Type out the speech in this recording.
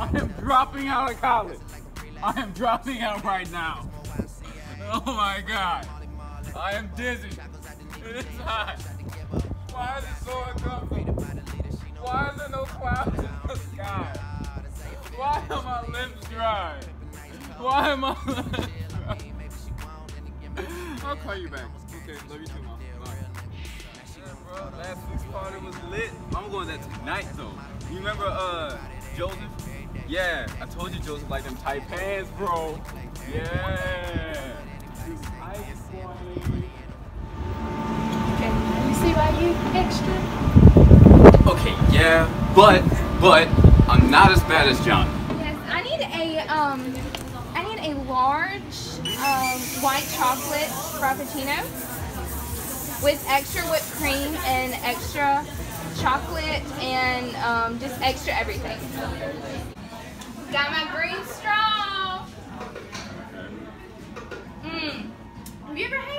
I am dropping out of college. I am dropping out right now. Oh my God. I am dizzy. It is hot. Why is it so uncomfortable? Why is there no clouds in the sky? Why are my lips dry? Why am I lips dry? I'll call you back. Okay, love you too, Mom. Bro, last week's party was lit. I'm going there tonight though. You remember Joseph? Yeah, I told you Joseph like them tight pants, bro. Yeah. Okay, you see why you extra? Okay, yeah, but I'm not as bad as John. Yes, I need a large white chocolate frappuccino with extra whipped cream and extra chocolate and just extra everything. Got my green straw. Have you ever had